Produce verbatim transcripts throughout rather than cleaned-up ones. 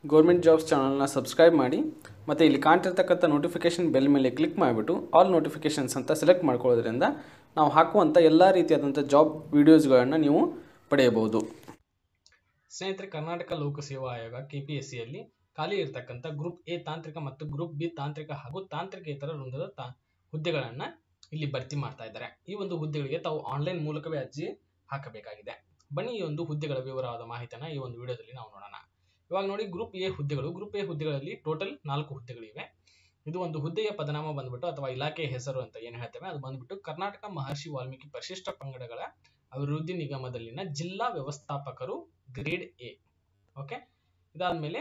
Government jobs ಚಾನಲ್ನ subscribe ಮಾಡಿ ಮತ್ತು ಇಲ್ಲಿ ಕಾಣ್ತಿರ್ತಕ್ಕಂಥ ನೋಟಿಫಿಕೇಷನ್ ಬೆಲ್ ಮೇಲೆ ಕ್ಲಿಕ್ ಮಾಡಿಬಿಟ್ಟು ಆಲ್ ನೋಟಿಫಿಕೇಷನ್ಸ್ ಅಂತ ಸೆಲೆಕ್ಟ್ ಮಾಡ್ಕೊಳ್ಳೋದ್ರಿಂದ ನಾವು ಹಾಕುವಂಥ ಎಲ್ಲ ರೀತಿಯಾದಂಥ ಜಾಬ್ ವಿಡಿಯೋಸ್ಗಳನ್ನು ನೀವು ಪಡೆಯಬಹುದು. ಸ್ನೇಹಿತರೆ, ಕರ್ನಾಟಕ ಲೋಕಸೇವಾ ಆಯೋಗ ಕೆಪಿಎಸ್ಸಿಯಲ್ಲಿ ಖಾಲಿ ಇರತಕ್ಕಂಥ ಗ್ರೂಪ್ ಎ ತಾಂತ್ರಿಕ ಮತ್ತು ಗ್ರೂಪ್ ಬಿ ತಾಂತ್ರಿಕ ಹಾಗೂ ತಾಂತ್ರಿಕೇತರ ವೃಂದದ ತಾ ಹುದ್ದೆಗಳನ್ನು ಇಲ್ಲಿ ಭರ್ತಿ ಮಾಡ್ತಾ ಇದ್ದಾರೆ. ಈ ಒಂದು ಹುದ್ದೆಗಳಿಗೆ ತಾವು ಆನ್ಲೈನ್ ಮೂಲಕವೇ ಅರ್ಜಿ ಹಾಕಬೇಕಾಗಿದೆ. ಬನ್ನಿ ಈ ಒಂದು ಹುದ್ದೆಗಳ ವಿವರವಾದ ಮಾಹಿತಿಯನ್ನು ಈ ಒಂದು ವಿಡಿಯೋದಲ್ಲಿ ನಾವು ನೋಡೋಣ. ಇವಾಗ ನೋಡಿ, ಗ್ರೂಪ್ ಎ ಹುದ್ದೆಗಳು. ಗ್ರೂಪ್ ಎ ಹುದ್ದೆಗಳಲ್ಲಿ ಟೋಟಲ್ ನಾಲ್ಕು ಹುದ್ದೆಗಳಿವೆ. ಇದು ಒಂದು ಹುದ್ದೆಯ ಪದನಾಮ ಬಂದ್ಬಿಟ್ಟು ಅಥವಾ ಇಲಾಖೆ ಹೆಸರು ಅಂತ ಏನು ಹೇಳ್ತೇವೆ ಅದು ಬಂದ್ಬಿಟ್ಟು ಕರ್ನಾಟಕ ಮಹರ್ಷಿ ವಾಲ್ಮೀಕಿ ಪರಿಶಿಷ್ಟ ಪಂಗಡಗಳ ಅಭಿವೃದ್ಧಿ ನಿಗಮದಲ್ಲಿನ ಜಿಲ್ಲಾ ವ್ಯವಸ್ಥಾಪಕರು ಗ್ರೇಡ್ ಎ. ಓಕೆ, ಇದಾದ್ಮೇಲೆ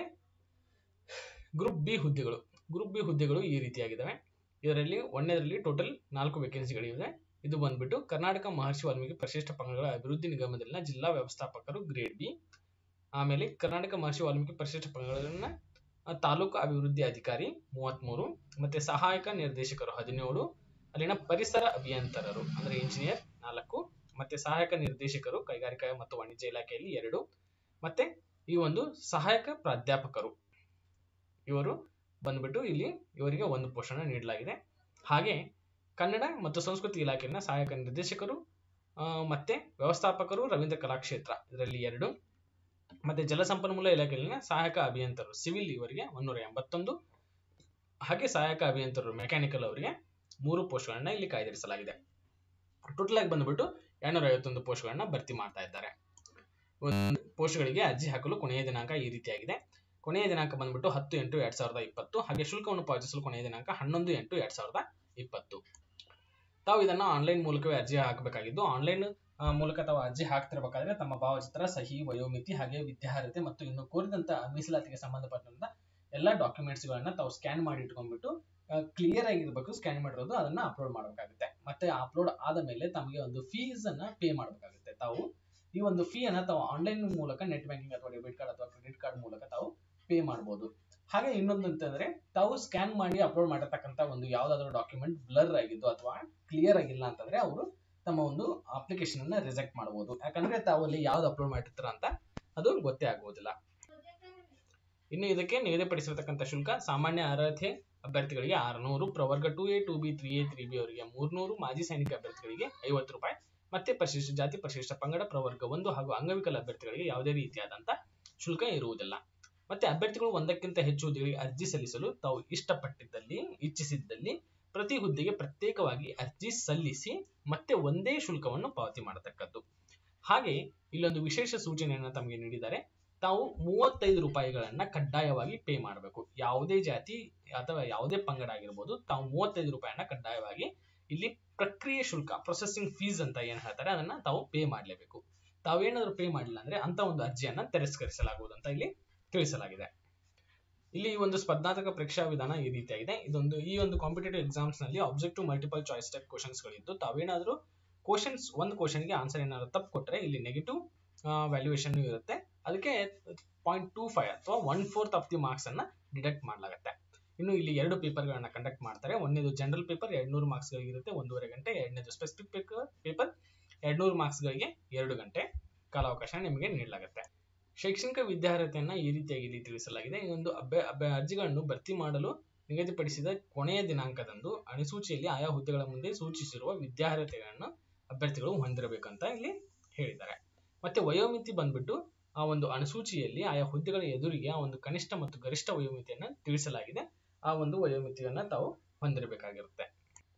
ಗ್ರೂಪ್ ಬಿ ಹುದ್ದೆಗಳು. ಗ್ರೂಪ್ ಬಿ ಹುದ್ದೆಗಳು ಈ ರೀತಿಯಾಗಿದ್ದಾವೆ. ಇದರಲ್ಲಿ ಒಂದನೇದರಲ್ಲಿ ಟೋಟಲ್ ನಾಲ್ಕು ವೇಕೆನ್ಸಿಗಳಿವೆ. ಇದು ಬಂದ್ಬಿಟ್ಟು ಕರ್ನಾಟಕ ಮಹರ್ಷಿ ವಾಲ್ಮೀಕಿ ಪರಿಶಿಷ್ಟ ಪಂಗಡಗಳ ಅಭಿವೃದ್ಧಿ ನಿಗಮದಲ್ಲಿನ ಜಿಲ್ಲಾ ವ್ಯವಸ್ಥಾಪಕರು ಗ್ರೇಡ್ ಬಿ. ಆಮೇಲೆ ಕರ್ನಾಟಕ ಮಹರ್ಷಿ ವಾಲ್ಮೀಕಿ ಪರಿಶಿಷ್ಟ ಪಂಗಡಗಳನ್ನ ತಾಲೂಕು ಅಭಿವೃದ್ಧಿ ಅಧಿಕಾರಿ ಮೂವತ್ಮೂರು, ಮತ್ತೆ ಸಹಾಯಕ ನಿರ್ದೇಶಕರು ಹದಿನೇಳು, ಅಲ್ಲಿನ ಪರಿಸರ ಅಭಿಯಂತರರು ಅಂದ್ರೆ ಇಂಜಿನಿಯರ್ ನಾಲ್ಕು, ಮತ್ತೆ ಸಹಾಯಕ ನಿರ್ದೇಶಕರು ಕೈಗಾರಿಕಾ ಮತ್ತು ವಾಣಿಜ್ಯ ಇಲಾಖೆಯಲ್ಲಿ ಎರಡು, ಮತ್ತೆ ಈ ಒಂದು ಸಹಾಯಕ ಪ್ರಾಧ್ಯಾಪಕರು ಇವರು ಬಂದ್ಬಿಟ್ಟು ಇಲ್ಲಿ ಇವರಿಗೆ ಒಂದು ಪೋಸ್ಟ್ ನೀಡಲಾಗಿದೆ. ಹಾಗೆ ಕನ್ನಡ ಮತ್ತು ಸಂಸ್ಕೃತಿ ಇಲಾಖೆಯ ಸಹಾಯಕ ನಿರ್ದೇಶಕರು ಮತ್ತೆ ವ್ಯವಸ್ಥಾಪಕರು ರವೀಂದ್ರ ಕಲಾಕ್ಷೇತ್ರ ಇದರಲ್ಲಿ ಎರಡು, ಮತ್ತೆ ಜಲಸಂಪನ್ಮೂಲ ಇಲಾಖೆಯಲ್ಲಿನ ಸಹಾಯಕ ಅಭಿಯಂತರರು ಸಿವಿಲ್ ಇವರಿಗೆ ಒಂದೂರ ಎಂಬತ್ತೊಂದು, ಹಾಗೆ ಸಹಾಯಕ ಅಭಿಯಂತರರು ಮೆಕ್ಯಾನಿಕಲ್ ಅವರಿಗೆ ಮೂರು ಪೋಸ್ಟ್ಗಳನ್ನ ಇಲ್ಲಿ ಕಾಯ್ದಿರಿಸಲಾಗಿದೆ. ಟೋಟಲ್ ಆಗಿ ಬಂದ್ಬಿಟ್ಟು ಎರಡ್ನೂರ ಐವತ್ತೊಂದು ಪೋಸ್ಟ್ಗಳನ್ನ ಭರ್ತಿ ಮಾಡ್ತಾ ಇದ್ದಾರೆ. ಪೋಸ್ಟ್ಗಳಿಗೆ ಅರ್ಜಿ ಹಾಕಲು ಕೊನೆಯ ದಿನಾಂಕ ಈ ರೀತಿಯಾಗಿದೆ. ಕೊನೆಯ ದಿನಾಂಕ ಬಂದ್ಬಿಟ್ಟು ಹತ್ತು ಎಂಟು ಎರಡ್ ಸಾವಿರದ ಇಪ್ಪತ್ತು. ಹಾಗೆ ಶುಲ್ಕವನ್ನು ಪಾವತಿಸಲು ಕೊನೆಯ ದಿನಾಂಕ ಹನ್ನೊಂದು ಎಂಟು ಎರಡ್ ಸಾವಿರದ ಇಪ್ಪತ್ತು. ತಾವು ಇದನ್ನ ಆನ್ಲೈನ್ ಮೂಲಕವೇ ಅರ್ಜಿ ಹಾಕಬೇಕಾಗಿದ್ದು, ಆನ್ಲೈನ್ ಮೂಲಕ ತಾವು ಅರ್ಜಿ ಹಾಕ್ತಿರ್ಬೇಕಾದ್ರೆ ತಮ್ಮ ಭಾವಚಿತ್ರ, ಸಹಿ, ವಯೋಮಿತಿ, ಹಾಗೆ ವಿದ್ಯಾರ್ಹತೆ ಮತ್ತು ಇನ್ನು ಕೋರಿದಂತ ಮೀಸಲಾತಿಗೆ ಸಂಬಂಧಪಟ್ಟಂತ ಎಲ್ಲಾ ಡಾಕ್ಯುಮೆಂಟ್ಸ್ ಗಳನ್ನ ತಾವು ಸ್ಕ್ಯಾನ್ ಮಾಡಿ ಇಟ್ಕೊಂಡ್ಬಿಟ್ಟು ಕ್ಲಿಯರ್ ಆಗಿರ್ಬೇಕು. ಸ್ಕ್ಯಾನ್ ಮಾಡಿರೋದು ಅದನ್ನ ಅಪ್ಲೋಡ್ ಮಾಡಬೇಕಾಗುತ್ತೆ. ಮತ್ತೆ ಅಪ್ಲೋಡ್ ಆದ ಮೇಲೆ ತಮಗೆ ಒಂದು ಫೀಸ್ ಅನ್ನ ಪೇ ಮಾಡಬೇಕಾಗುತ್ತೆ. ತಾವು ಈ ಒಂದು ಫೀ ಅನ್ನ ತಾವು ಆನ್ಲೈನ್ ಮೂಲಕ ನೆಟ್ ಬ್ಯಾಂಕಿಂಗ್ ಅಥವಾ ಡೆಬಿಟ್ ಕಾರ್ಡ್ ಅಥವಾ ಕ್ರೆಡಿಟ್ ಕಾರ್ಡ್ ಮೂಲಕ ತಾವು ಪೇ ಮಾಡಬಹುದು. ಹಾಗೆ ಇನ್ನೊಂದು ಅಂತಂದ್ರೆ, ತಾವು ಸ್ಕ್ಯಾನ್ ಮಾಡಿ ಅಪ್ಲೋಡ್ ಮಾಡಿರ್ತಕ್ಕಂಥ ಒಂದು ಯಾವ್ದಾದ್ರು ಡಾಕ್ಯುಮೆಂಟ್ ಬ್ಲರ್ ಆಗಿದ್ದು ಅಥವಾ ಕ್ಲಿಯರ್ ಆಗಿಲ್ಲ ಅಂತಂದ್ರೆ ಅವರು ತಮ್ಮ ಒಂದು ಅಪ್ಲಿಕೇಶನ್ ಅನ್ನ ರಿಜೆಕ್ಟ್ ಮಾಡಬಹುದು. ಯಾಕಂದ್ರೆ ತಾವು ಅಲ್ಲಿ ಯಾವ್ದು ಅಪ್ಲೋಡ್ ಮಾಡಿರ್ತಾರ ಅಂತ ಅದು ಗೊತ್ತೇ ಆಗುವುದಿಲ್ಲ. ಇನ್ನು ಇದಕ್ಕೆ ನಿಗದಿಪಡಿಸಿರ್ತಕ್ಕಂಥ ಶುಲ್ಕ ಸಾಮಾನ್ಯ ಅರ್ಹತೆ ಅಭ್ಯರ್ಥಿಗಳಿಗೆ ಆರುನೂರು, ಪ್ರವರ್ಗ two A two B three A three B ಅವರಿಗೆ ಮೂರ್ನೂರು, ಮಾಜಿ ಸೈನಿಕ ಅಭ್ಯರ್ಥಿಗಳಿಗೆ ಐವತ್ತು ರೂಪಾಯಿ, ಮತ್ತೆ ಪರಿಶಿಷ್ಟ ಜಾತಿ, ಪರಿಶಿಷ್ಟ ಪಂಗಡ, ಪ್ರವರ್ಗ ಒಂದು ಹಾಗೂ ಅಂಗವಿಕಲ ಅಭ್ಯರ್ಥಿಗಳಿಗೆ ಯಾವುದೇ ರೀತಿಯಾದಂತ ಶುಲ್ಕ ಇರುವುದಿಲ್ಲ. ಮತ್ತೆ ಅಭ್ಯರ್ಥಿಗಳು ಒಂದಕ್ಕಿಂತ ಹೆಚ್ಚು ಹುದ್ದೆಗಳಿಗೆ ಅರ್ಜಿ ಸಲ್ಲಿಸಲು ತಾವು ಇಷ್ಟಪಟ್ಟಿದ್ದಲ್ಲಿ ಇಚ್ಛಿಸಿದ್ದಲ್ಲಿ ಪ್ರತಿ ಹುದ್ದೆಗೆ ಪ್ರತ್ಯೇಕವಾಗಿ ಅರ್ಜಿ ಸಲ್ಲಿಸಿ ಮತ್ತೆ ಒಂದೇ ಶುಲ್ಕವನ್ನು ಪಾವತಿ ಮಾಡತಕ್ಕದ್ದು. ಹಾಗೆ ಇಲ್ಲೊಂದು ವಿಶೇಷ ಸೂಚನೆಯನ್ನ ತಮಗೆ ನೀಡಿದ್ದಾರೆ. ತಾವು ಮೂವತ್ತೈದು ರೂಪಾಯಿಗಳನ್ನ ಕಡ್ಡಾಯವಾಗಿ ಪೇ ಮಾಡಬೇಕು. ಯಾವುದೇ ಜಾತಿ ಅಥವಾ ಯಾವುದೇ ಪಂಗಡ ಆಗಿರ್ಬೋದು, ತಾವು ಮೂವತ್ತೈದು ರೂಪಾಯಿಯನ್ನ ಕಡ್ಡಾಯವಾಗಿ ಇಲ್ಲಿ ಪ್ರಕ್ರಿಯೆ ಶುಲ್ಕ, ಪ್ರೊಸೆಸಿಂಗ್ ಫೀಸ್ ಅಂತ ಏನ್ ಹೇಳ್ತಾರೆ ಅದನ್ನ ತಾವು ಪೇ ಮಾಡಲೇಬೇಕು. ತಾವೇನಾದ್ರೂ ಪೇ ಮಾಡಿಲ್ಲ ಅಂದ್ರೆ ಅಂತ ಒಂದು ಅರ್ಜಿಯನ್ನ ತಿರಸ್ಕರಿಸಲಾಗುವುದು ಅಂತ ಇಲ್ಲಿ ತಿಳಿಸಲಾಗಿದೆ. ಇಲ್ಲಿ ಈ ಒಂದು ಸ್ಪರ್ಧಾತ್ಮಕ ಪರೀಕ್ಷಾ ವಿಧಾನ ಈ ರೀತಿಯಾಗಿದೆ. ಇದೊಂದು ಈ ಒಂದು ಕಾಂಪಿಟೇಟಿವ್ ಎಕ್ಸಾಮ್ಸ್ ನಲ್ಲಿ objective multiple choice type questions ಗಳಿದ್ದು, ತಾವೇನಾದ್ರೂ ಕ್ವಶನ್ಸ್ ಒಂದು ಕ್ವಶನ್ಗೆ ಆನ್ಸರ್ ಏನಾದ್ರು ತಪ್ಪು ಕೊಟ್ಟರೆ ಇಲ್ಲಿ ನೆಗೆಟಿವ್ ವ್ಯಾಲ್ಯೂಯೇಷನ್ ಇರುತ್ತೆ. ಅದಕ್ಕೆ ಪಾಯಿಂಟ್ ಟೂ ಫೈವ್ ಅಥವಾ one fourth of the marks ಅನ್ನ ಡಿಡಕ್ಟ್ ಮಾಡಲಾಗುತ್ತೆ. ಇನ್ನು ಇಲ್ಲಿ ಎರಡು ಪೇಪರ್ ಗಳನ್ನ ಕಂಡಕ್ಟ್ ಮಾಡ್ತಾರೆ. ಒಂದೇದು ಜನರಲ್ ಪೇಪರ್ ಎರಡ್ನೂರು ಮಾರ್ಕ್ಸ್ ಗಳಿಗೆ ಇರುತ್ತೆ, ಒಂದೂವರೆ ಗಂಟೆ. ಎರಡನೇದು ಸ್ಪೆಸಿಫಿಕ್ ಪೇಪರ್ ಎರಡ್ನೂರು ಮಾರ್ಕ್ಸ್ ಗಳಿಗೆ ಎರಡು ಗಂಟೆ ಕಾಲಾವಕಾಶ ನಿಮಗೆ ನೀಡಲಾಗುತ್ತೆ. ಶೈಕ್ಷಣಿಕ ವಿದ್ಯಾರ್ಹತೆಯನ್ನ ಈ ರೀತಿಯಾಗಿ ಇಲ್ಲಿ ತಿಳಿಸಲಾಗಿದೆ. ಈ ಒಂದು ಅಭ್ಯ ಅಭ್ಯ ಅರ್ಜಿಗಳನ್ನು ಭರ್ತಿ ಮಾಡಲು ನಿಗದಿಪಡಿಸಿದ ಕೊನೆಯ ದಿನಾಂಕದಂದು ಅನುಸೂಚಿಯಲ್ಲಿ ಆಯಾ ಹುದ್ದೆಗಳ ಮುಂದೆ ಸೂಚಿಸಿರುವ ವಿದ್ಯಾರ್ಹತೆಗಳನ್ನು ಅಭ್ಯರ್ಥಿಗಳು ಹೊಂದಿರಬೇಕಂತ ಇಲ್ಲಿ ಹೇಳಿದ್ದಾರೆ. ಮತ್ತೆ ವಯೋಮಿತಿ ಬಂದ್ಬಿಟ್ಟು ಆ ಒಂದು ಅನುಸೂಚಿಯಲ್ಲಿ ಆಯಾ ಹುದ್ದೆಗಳ ಎದುರಿಗೆ ಆ ಒಂದು ಕನಿಷ್ಠ ಮತ್ತು ಗರಿಷ್ಠ ವಯೋಮಿತಿಯನ್ನ ತಿಳಿಸಲಾಗಿದೆ. ಆ ಒಂದು ವಯೋಮಿತಿಯನ್ನ ತಾವು ಹೊಂದಿರಬೇಕಾಗಿರುತ್ತೆ.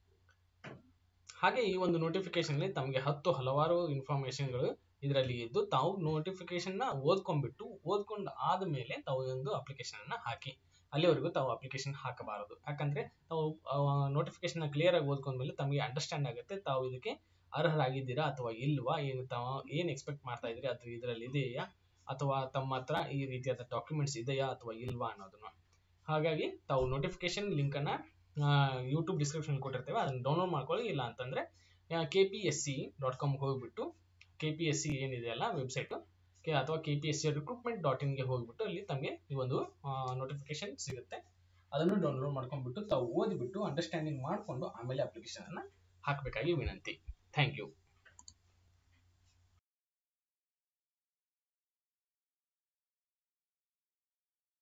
ಹಾಗೆ ಈ ಒಂದು ನೋಟಿಫಿಕೇಶನ್ ಅಲ್ಲಿ ತಮಗೆ ಹತ್ತು ಹಲವಾರು ಇನ್ಫಾರ್ಮೇಶನ್ಗಳು ಇದರಲ್ಲಿ ಇದ್ದು, ತಾವು ನೋಟಿಫಿಕೇಶನ್ ನ ಓದ್ಕೊಂಡ್ಬಿಟ್ಟು ಓದ್ಕೊಂಡು ಆದ್ಮೇಲೆ ತಾವು ಒಂದು ಅಪ್ಲಿಕೇಶನ್ ಅನ್ನ ಹಾಕಿ. ಅಲ್ಲಿವರೆಗೂ ತಾವು ಅಪ್ಲಿಕೇಶನ್ ಹಾಕಬಾರದು. ಯಾಕಂದ್ರೆ ತಾವು ನೋಟಿಫಿಕೇಶನ್ ನ ಕ್ಲಿಯರ್ ಆಗಿ ಓದ್ಕೊಂಡ್ಮೇಲೆ ತಮಗೆ ಅಂಡರ್ಸ್ಟ್ಯಾಂಡ್ ಆಗುತ್ತೆ ತಾವು ಇದಕ್ಕೆ ಅರ್ಹರಾಗಿದ್ದೀರಾ ಅಥವಾ ಇಲ್ವಾ, ಏನು ತಾವು ಏನ್ ಎಕ್ಸ್ಪೆಕ್ಟ್ ಮಾಡ್ತಾ ಇದ್ರಿ ಅಥವಾ ಇದರಲ್ಲಿ ಇದೆಯಾ ಅಥವಾ ತಮ್ಮ ಹತ್ರ ಈ ರೀತಿಯಾದ ಡಾಕ್ಯುಮೆಂಟ್ಸ್ ಇದೆಯಾ ಅಥವಾ ಇಲ್ವಾ ಅನ್ನೋದನ್ನ. ಹಾಗಾಗಿ ತಾವು ನೋಟಿಫಿಕೇಶನ್ ಲಿಂಕ್ ಅನ್ನ ಯೂಟ್ಯೂಬ್ ಡಿಸ್ಕ್ರಿಪ್ಷನ್ ಕೊಟ್ಟಿರ್ತೇವೆ, ಅದನ್ನ ಡೌನ್ಲೋಡ್ ಮಾಡ್ಕೊಳ್ಳಿ. ಇಲ್ಲ ಅಂತಂದ್ರೆ K P S C dot com ಹೋಗ್ಬಿಟ್ಟು ಕೆ ಪಿ ಎಸ್ ಸಿ ಏನಿದೆ ಅಲ್ಲ ವೆಬ್ಸೈಟ್ ಅಥವಾ K P S C recruitment dot ಇನ್ಗೆ ಹೋಗ್ಬಿಟ್ಟು ಅಲ್ಲಿ ತಮಗೆ ಈ ಒಂದು ನೋಟಿಫಿಕೇಶನ್ ಸಿಗುತ್ತೆ. ಅದನ್ನು ಡೌನ್ಲೋಡ್ ಮಾಡ್ಕೊಂಡ್ಬಿಟ್ಟು ತಾವು ಓದಿಬಿಟ್ಟು ಅಂಡರ್ಸ್ಟ್ಯಾಂಡಿಂಗ್ ಮಾಡಿಕೊಂಡು ಆಮೇಲೆ ಅಪ್ಲಿಕೇಶನ್ ಅನ್ನ ಹಾಕಬೇಕಾಗಿ ವಿನಂತಿ. Thank you.